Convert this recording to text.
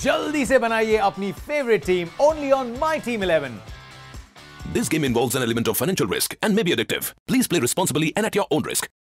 जल्दी से बनाइए अपनी favourite team only on My Team 11. This game involves an element of financial risk and may be addictive. Please play responsibly and at your own risk.